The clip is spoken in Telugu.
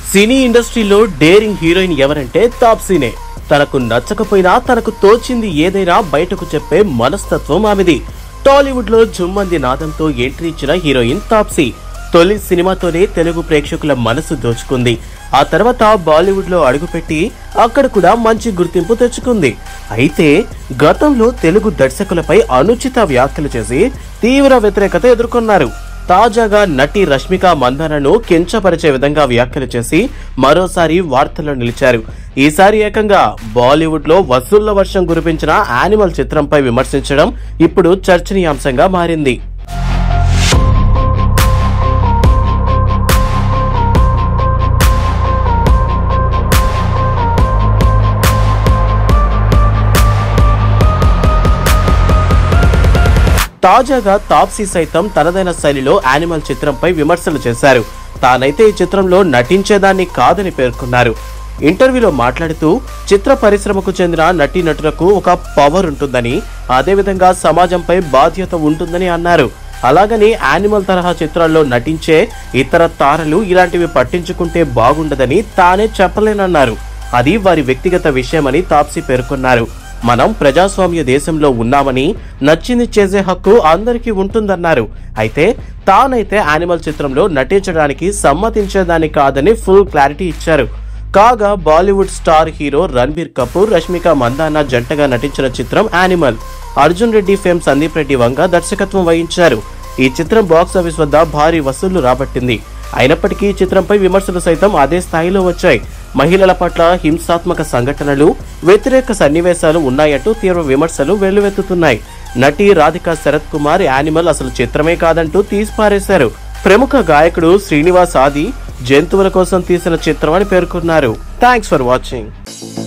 సినీ ఇండస్ట్రీలో డేరింగ్ హీరోయిన్ ఎవరంటే తాప్సీనే. తనకు నచ్చకపోయినా తనకు తోచింది ఏదైనా బయటకు చెప్పే మనస్తత్వం ఆమెది. టాలీవుడ్ లో జుమ్మంది నాదంతో ఎంట్రీ ఇచ్చిన హీరోయిన్ తాప్సీ తొలి సినిమాతోనే తెలుగు ప్రేక్షకుల మనసు దోచుకుంది. ఆ తర్వాత బాలీవుడ్ లో అడుగుపెట్టి అక్కడ కూడా మంచి గుర్తింపు తెచ్చుకుంది. అయితే గతంలో తెలుగు దర్శకులపై అనుచిత వ్యాఖ్యలు చేసి తీవ్ర వ్యతిరేకత ఎదుర్కొన్నారు. తాజాగా నటి రష్మిక మందానను కించపరిచే విధంగా వ్యాఖ్యలు చేసి మరోసారి వార్తల్లో నిలిచారు. ఈసారి ఏకంగా బాలీవుడ్ లో వసూళ్ల వర్షం కురిపించిన యానిమల్ చిత్రంపై విమర్శించడం ఇప్పుడు చర్చనీయాంశంగా మారింది. తాజాగా తాప్సీ సైతం తనదైన శైలిలో యానిమల్ చిత్రంపై విమర్శలు చేశారు. తానైతే ఈ చిత్రంలో నటించేదాన్ని కాదని పేర్కొన్నారు. ఇంటర్వ్యూలో మాట్లాడుతూ చిత్ర పరిశ్రమకు చెందిన నటీనటులకు ఒక పవర్ ఉంటుందని, అదేవిధంగా సమాజంపై బాధ్యత ఉంటుందని అన్నారు. అలాగని యానిమల్ తరహా చిత్రాల్లో నటించే ఇతర తారలు ఇలాంటివి పట్టించుకుంటే బాగుండదని తానే చెప్పలేనన్నారు. అది వారి వ్యక్తిగత విషయమని తాప్సీ పేర్కొన్నారు. మనం ప్రజాస్వామ్య దేశంలో ఉన్నామని నచ్చింది చేసే హక్కు అందరికీ ఉంటుందన్నారు. అయితే తానైతే యానిమల్ చిత్రంలో నటించడానికి సమ్మతించేదాన్ని కాదని ఫుల్ క్లారిటీ ఇచ్చారు. కాగా బాలీవుడ్ స్టార్ హీరో రణబీర్ కపూర్, రష్మిక మందాన జంటగా నటించిన చిత్రం యానిమల్. అర్జున్ రెడ్డి ఫేమ్ సందీప్ రెడ్డి వంగ దర్శకత్వం వహించారు. ఈ చిత్రం బాక్సాఫీస్ వద్ద భారీ వసూళ్లు రాబట్టింది. అయినప్పటికీ ఈ చిత్రంపై విమర్శలు సైతం అదే స్థాయిలో వచ్చాయి. మహిళల పట్ల హింసాత్మక సంఘటనలు, వ్యతిరేక సన్నివేశాలు ఉన్నాయంటూ తీవ్ర విమర్శలు వెల్లువెత్తుతున్నాయి. నటి రాధికా శరత్ కుమార్ యానిమల్ అసలు చిత్రమే కాదంటూ తీసిపారేశారు. ప్రముఖ గాయకుడు శ్రీనివాస్ ఆది జంతువుల కోసం తీసిన చిత్రం అని పేర్కొన్నారు. Thanks for watching.